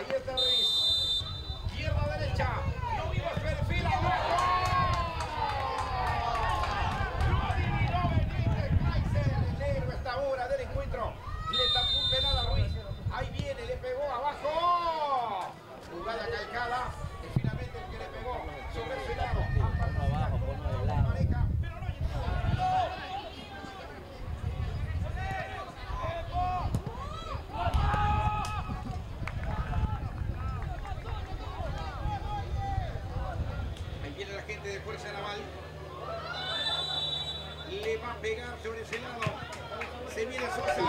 Ahí está Ruiz. Pierna derecha. Lo vimos perfil abajo. Lo adivinó Benítez Kaiser. El héroe hasta ahora del encuentro. Le tapó un penal a Ruiz. Ahí viene, le pegó abajo. Jugada calcada. Y finalmente el que le pegó sobre ese lado. Ponlo abajo, ponlo de lado. Pero no llegó. Ahí viene la gente de Fuerza Naval. Le va a pegar sobre ese lado. Se viene Sosa.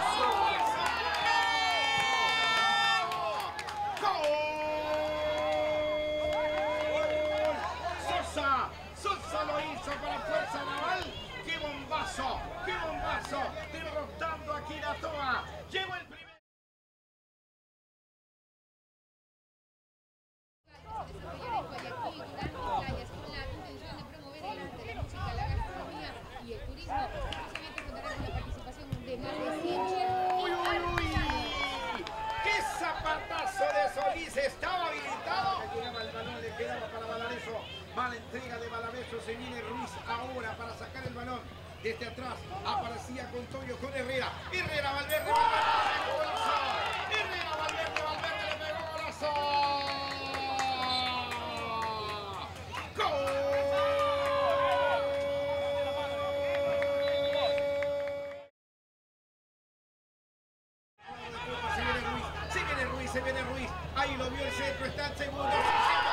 Sosa lo hizo para Fuerza Naval. ¡Qué bombazo! ¡Qué bombazo! Derrotando aquí la Toa. Llegó el primer. Desarrollar en Guayaquil, grandes playas con la intención de promover el arte, la música, la gastronomía y el turismo. Precisamente contará con la participación de más de 100 chefs. ¡Uy, uy, uy! ¡Qué zapatazo de Solís! Estaba habilitado. Llegaba el balón, le quedaba para Valareso. Mala entrega de Valareso. Se viene Ruiz ahora para sacar el balón. Desde atrás aparecía con Toyo, con Herrera. Herrera, Valverde, Valverde, golazo. Herrera, Valverde, Valverde, le pegó golazo. ¡Gol! Se viene Ruiz, se viene Ruiz, se viene Ruiz. Ahí lo vio el centro, está el segundo.